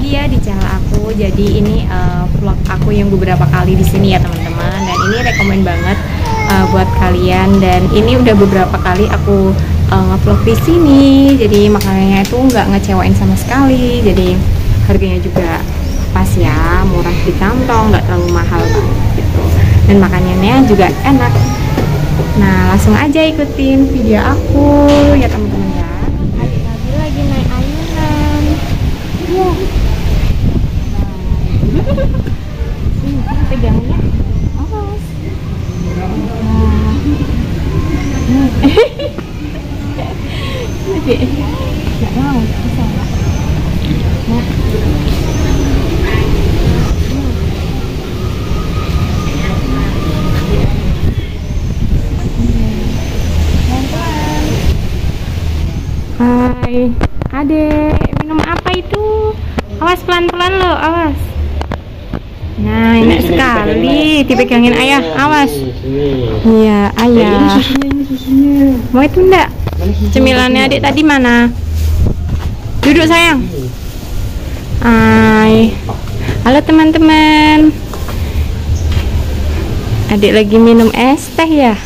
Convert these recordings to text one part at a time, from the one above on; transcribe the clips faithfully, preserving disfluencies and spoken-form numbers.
lagi ya di channel aku. Jadi ini uh, vlog aku yang beberapa kali di sini ya teman-teman. Dan ini rekomen banget uh, buat kalian. Dan ini udah beberapa kali aku uh, ngevlog di sini. Jadi makanannya itu nggak ngecewain sama sekali. Jadi harganya juga pas ya, murah di kantong, nggak terlalu mahal banget gitu. Dan makanannya juga enak. Nah langsung aja ikutin video aku ya teman-teman ya. Adik-adik lagi naik ayunan. Iya. Sini pegangnya. Awas. Nah. Adik, nggak mau. Bisa nggak? Nah. Hai, adek, minum apa itu? Awas pelan-pelan lo, awas. Nah, enak sekali, dipegangin ayah, awas. Iya, ayah. Mau itu enggak? Cemilannya adik tadi mana? Duduk sayang. Hai, halo teman-teman. Adik lagi minum es teh ya?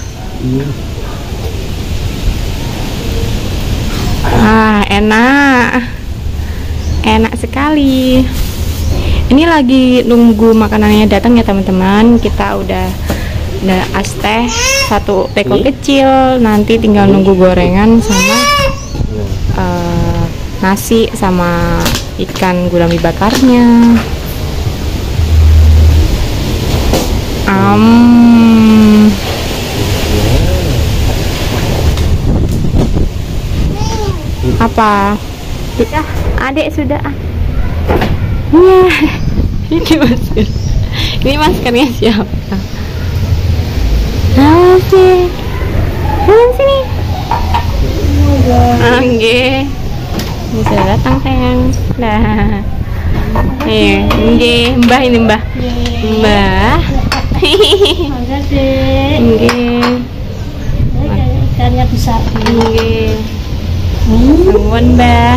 Ah, enak, enak sekali. Ini lagi nunggu makanannya datang ya teman-teman. Kita udah udah es teh satu teko kecil. Nanti tinggal nunggu gorengan sama uh, nasi sama ikan gurami bakarnya. Um, apa? Sudah, adik sudah. Iya, ini masker. Ini maskernya siapa? Oke, jalan sini. Oke, ini sudah datang sayang. Dah. Eh, oke, mbah ini mbah. Mbah. Oke. Ikannya besar. Oke. Nuwun mbah.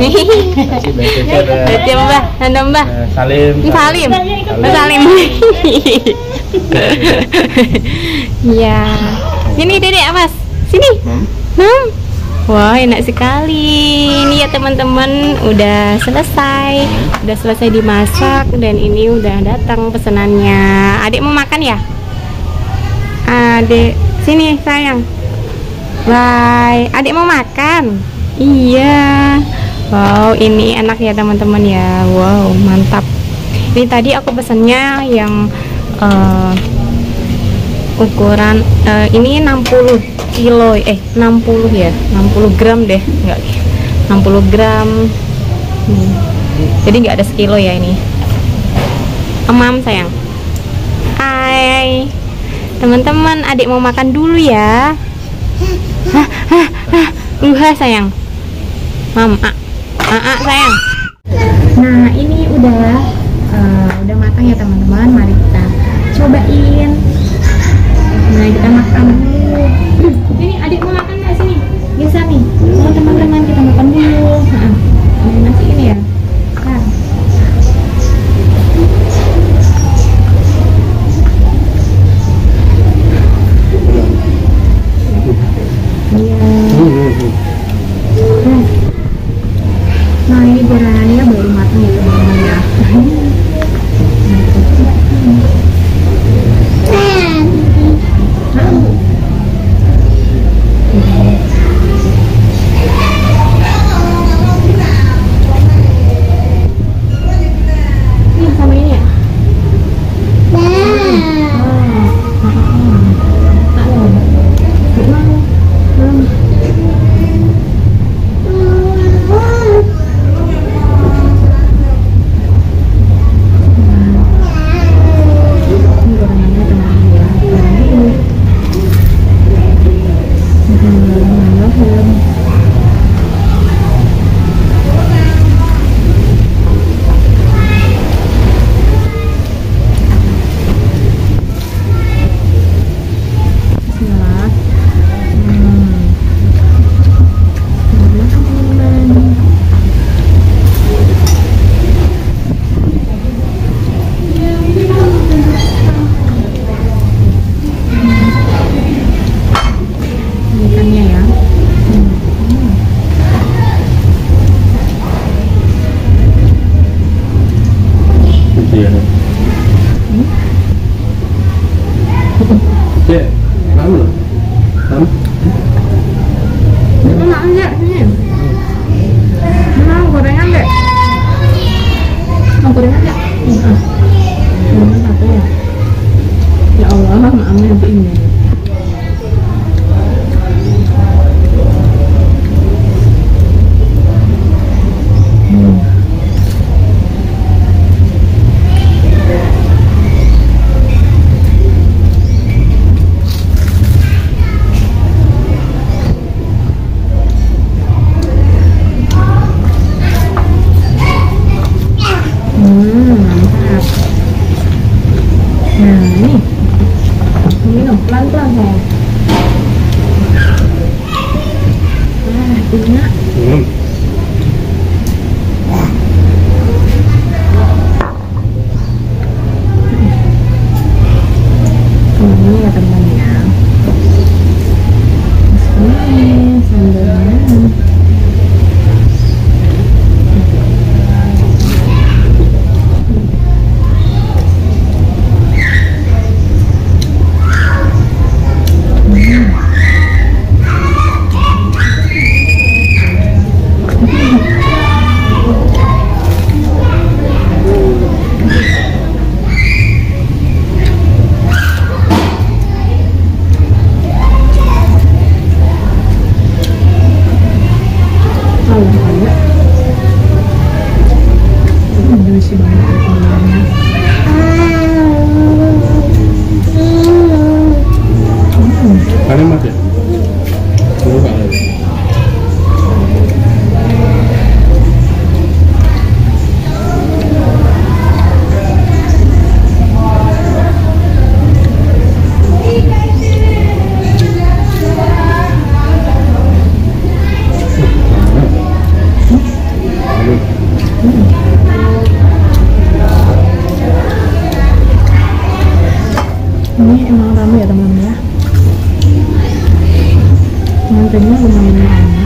Berarti mbah, anda mbah. Salim. Salim. Salim. Iya. Sini dedek awas. Sini. Hmm. Wah enak sekali. Ini ya teman-teman udah selesai, udah selesai dimasak dan ini udah datang pesanannya. Adik mau makan ya? Adik, sini sayang. Bye. Adik mau makan? Iya. Wow, ini enak ya teman-teman ya. Wow, mantap. Ini tadi aku pesannya yang uh, ukuran uh, ini enam puluh kilo, eh enam puluh ya, enam puluh gram deh, enggak, enam puluh gram. Hmm. Jadi nggak ada sekilo ya ini. Emam sayang. Hai, teman-teman, adik mau makan dulu ya. Hah, hah, hah. Uha sayang. Mam, ah, ah, ah, sayang. Nah ini udah uh, udah matang ya teman-teman. Mari kita cobain. Nah kita makan dulu. Ini adik mau makan nggak sini? Bisa nih. Sama teman-teman kita makan dulu. Nah, ini nasi ini ya. Nah. Nah ini gorengannya baru matang ya teman-teman ya. Ini sama ini ya? lama ya teman-teman ya. Mantennya lumayan lama.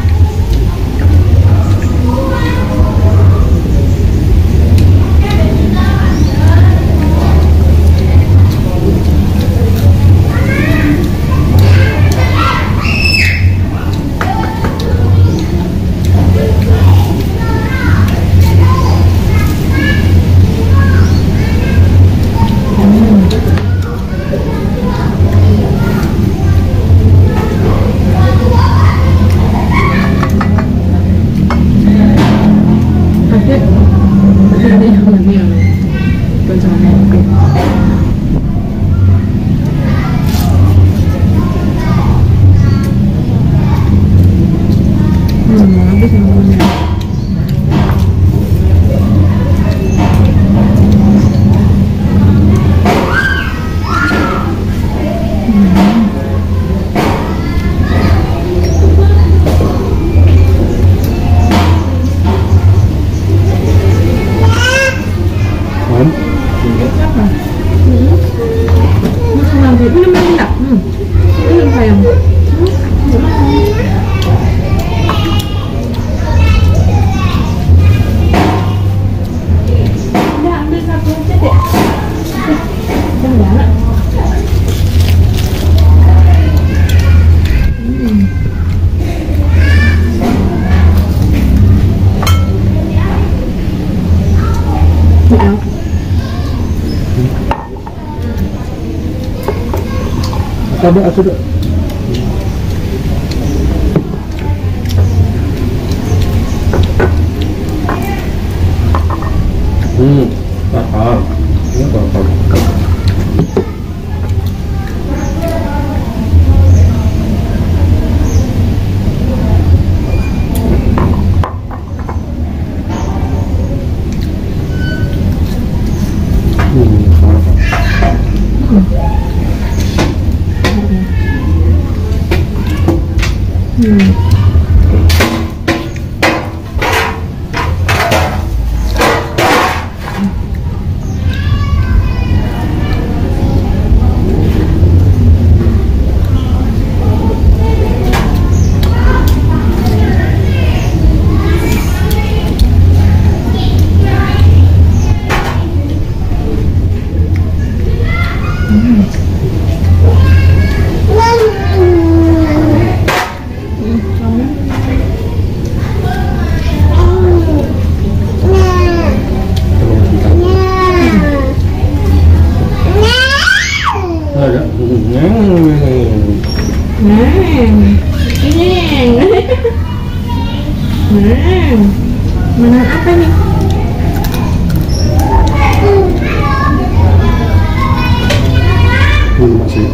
Ada, ada. Hmm, bakar. Ini bakar. Hmm. Hmm, mana apa nih? Hmm, masih.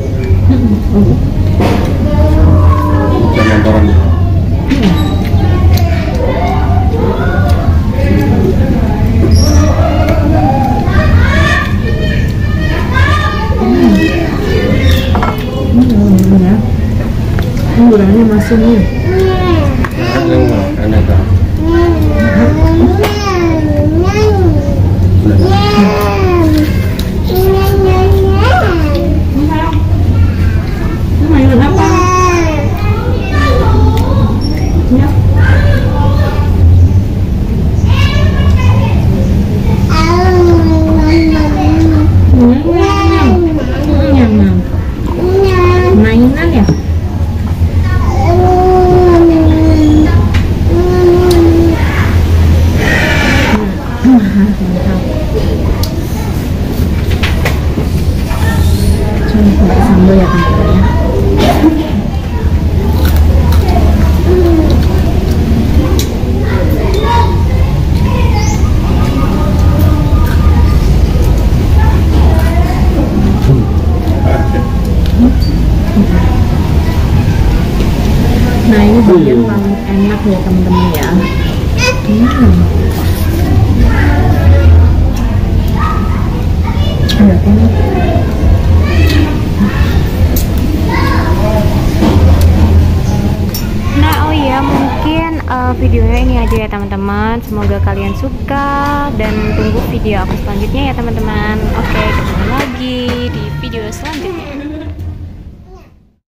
Bukan antarannya. Hmm, gulanya masuk nih. Enak kan? Mainan apa? Ya. Mainan ya? Coba pakai sambal ya teman-teman ya. Nah ini bagian paling enak ya teman-teman ya. Hmm. Udah enak. Nah oh iya mungkin uh, videonya ini aja ya teman-teman. Semoga kalian suka dan tunggu video aku selanjutnya ya teman-teman. Oke, ketemu lagi di video selanjutnya.